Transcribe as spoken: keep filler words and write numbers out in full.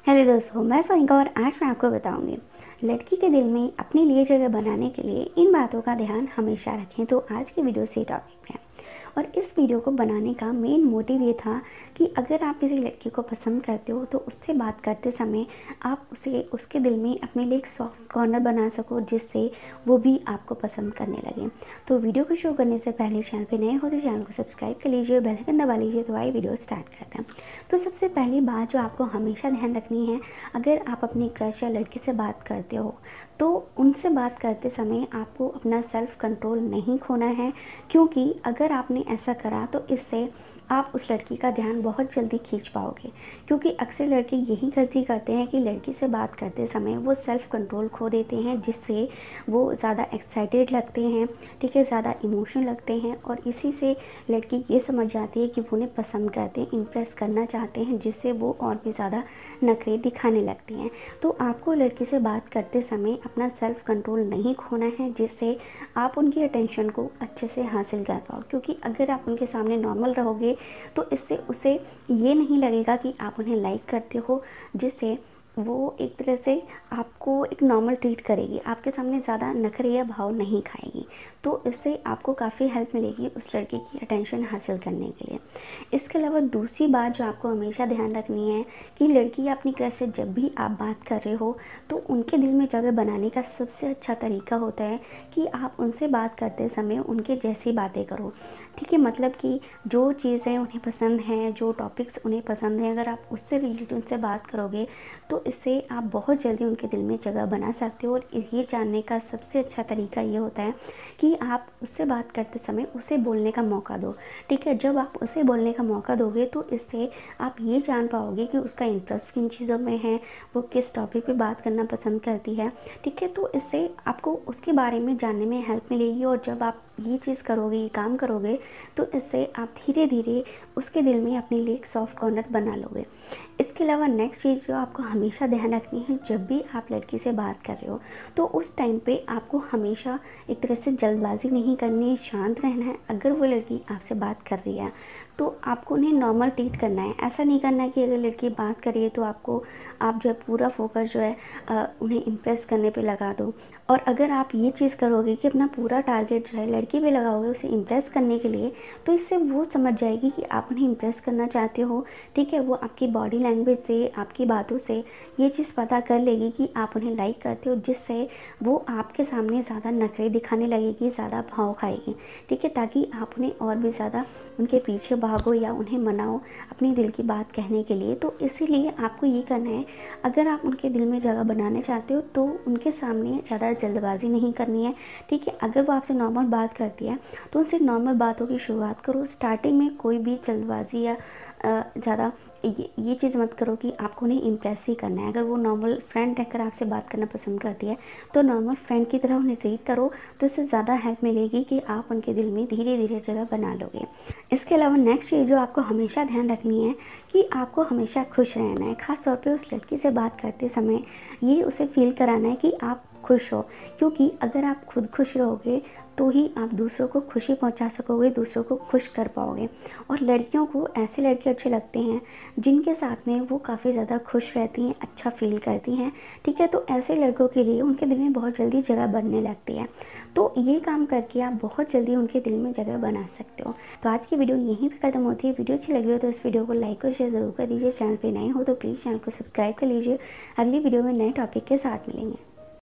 Hello दोस्तों, मैं सोनिका और आज मैं आपको बताऊंगी लड़की के दिल में अपने लिए जगह बनाने के लिए इन बातों का ध्यान हमेशा रखें। तो आज की वीडियो से टॉपिक है और इस वीडियो को बनाने का मेन मोटिव ये था कि अगर आप किसी लड़की को पसंद करते हो तो उससे बात करते समय आप उसे उसके दिल में अपने लिए एक सॉफ्ट कॉर्नर बना सको, जिससे वो भी आपको पसंद करने लगे। तो वीडियो को शुरू करने से पहले चैनल पे नए हो तो चैनल को सब्सक्राइब कर लीजिए, बेल आइकन दबा लीजिए। तो आइए वीडियो स्टार्ट करते हैं। तो सबसे पहली बात जो आपको हमेशा ध्यान रखनी है, अगर आप अपनी क्रश या लड़की से बात करते हो तो उनसे बात करते समय आपको अपना सेल्फ कंट्रोल नहीं खोना है, क्योंकि अगर आपने ऐसा करा तो इससे आप उस लड़की का ध्यान बहुत जल्दी खींच पाओगे। क्योंकि अक्सर लड़के यही गलती करते हैं कि लड़की से बात करते समय वो सेल्फ कंट्रोल खो देते हैं, जिससे वो ज़्यादा एक्साइटेड लगते हैं, ठीक है, ज़्यादा इमोशनल लगते हैं और इसी से लड़की ये समझ जाती है कि वो उन्हें पसंद करते हैं, इम्प्रेस करना चाहते हैं, जिससे वो और भी ज़्यादा नखरे दिखाने लगती हैं। तो आपको लड़की से बात करते समय अपना सेल्फ कंट्रोल नहीं खोना है, जिससे आप उनकी अटेंशन को अच्छे से हासिल कर पाओ। क्योंकि अगर आप उनके सामने नॉर्मल रहोगे तो इससे उसे ये नहीं लगेगा कि आप उन्हें लाइक करते हो, जिससे वो एक तरह से आपको एक नॉर्मल ट्रीट करेगी, आपके सामने ज़्यादा नखरे या भाव नहीं खाएगी। तो इससे आपको काफ़ी हेल्प मिलेगी उस लड़के की अटेंशन हासिल करने के लिए। इसके अलावा दूसरी बात जो आपको हमेशा ध्यान रखनी है कि लड़की या अपनी क्रश से जब भी आप बात कर रहे हो तो उनके दिल में जगह बनाने का सबसे अच्छा तरीका होता है कि आप उनसे बात करते समय उनके जैसी बातें करो, ठीक है। मतलब कि जो चीज़ें उन्हें पसंद हैं, जो टॉपिक्स उन्हें पसंद हैं, अगर आप उससे रिलेटेड उनसे बात करोगे तो इससे आप बहुत जल्दी उनके दिल में जगह बना सकते हो। और ये जानने का सबसे अच्छा तरीका ये होता है कि आप उससे बात करते समय उसे बोलने का मौका दो, ठीक है। जब आप उसे बोलने का मौका दोगे तो इससे आप ये जान पाओगे कि उसका इंटरेस्ट किन चीज़ों में है, वो किस टॉपिक पे बात करना पसंद करती है, ठीक है। तो इससे आपको उसके बारे में जानने में हेल्प मिलेगी और जब आप ये चीज़ करोगे, ये काम करोगे, तो इससे आप धीरे धीरे उसके दिल में अपने लिए एक सॉफ्ट कॉर्नर बना लोगे। इसके अलावा नेक्स्ट चीज़ जो आपको हमेशा ध्यान रखनी है, जब भी आप लड़की से बात कर रहे हो तो उस टाइम पे आपको हमेशा एक तरह से जल्दबाजी नहीं करनी है, शांत रहना है। अगर वो लड़की आपसे बात कर रही है तो आपको उन्हें नॉर्मल ट्रीट करना है। ऐसा नहीं करना है कि अगर लड़की बात कर रही है तो आपको आप जो है पूरा फोकस जो है आ, उन्हें इम्प्रेस करने पे लगा दो। और अगर आप ये चीज़ करोगे कि अपना पूरा टारगेट जो है लड़की पे लगाओगे उसे इम्प्रेस करने के लिए, तो इससे वो समझ जाएगी कि आप उन्हें इम्प्रेस करना चाहते हो, ठीक है। वो आपकी बॉडी लैंग्वेज से, आपकी बातों से ये चीज़ पता कर लेगी कि आप उन्हें लाइक करते हो, जिससे वो आपके सामने ज़्यादा नखरे दिखाने लगेगी, ज़्यादा भाव खाएगी, ठीक है। ताकि आप उन्हें और भी ज़्यादा उनके पीछे भागो या उन्हें मनाओ अपनी दिल की बात कहने के लिए। तो इसीलिए आपको ये करना है, अगर आप उनके दिल में जगह बनाना चाहते हो तो उनके सामने ज़्यादा जल्दबाजी नहीं करनी है, ठीक है। अगर वो आपसे नॉर्मल बात करती है तो उनसे नॉर्मल बातों की शुरुआत करो। स्टार्टिंग में कोई भी जल्दबाजी या ज़्यादा ये ये चीज़ मत करो कि आपको उन्हें इम्प्रेस ही करना है। अगर वो नॉर्मल फ्रेंड रहकर आपसे बात करना पसंद करती है तो नॉर्मल फ्रेंड की तरह उन्हें ट्रीट करो, तो इससे ज़्यादा हेल्प मिलेगी कि आप उनके दिल में धीरे धीरे जगह बना लोगे। इसके अलावा नेक्स्ट चीज़ जो आपको हमेशा ध्यान रखनी है कि आपको हमेशा खुश रहना है। ख़ास तौर पे उस लड़की से बात करते समय ये उसे फील कराना है कि आप खुश हो, क्योंकि अगर आप खुद खुश रहोगे तो ही आप दूसरों को खुशी पहुंचा सकोगे, दूसरों को खुश कर पाओगे। और लड़कियों को ऐसे लड़के अच्छे लगते हैं जिनके साथ में वो काफ़ी ज़्यादा खुश रहती हैं, अच्छा फील करती हैं, ठीक है। तो ऐसे लड़कों के लिए उनके दिल में बहुत जल्दी जगह बनने लगती है। तो ये काम करके आप बहुत जल्दी उनके दिल में जगह बना सकते हो। तो आज की वीडियो यहीं पर ख़त्म होती है। वीडियो अच्छी लगी हो तो इस वीडियो को लाइक और शेयर ज़रूर कर दीजिए। चैनल पर नए हो तो प्लीज़ चैनल को सब्सक्राइब कर लीजिए। अगली वीडियो में नए टॉपिक के साथ मिलेंगे।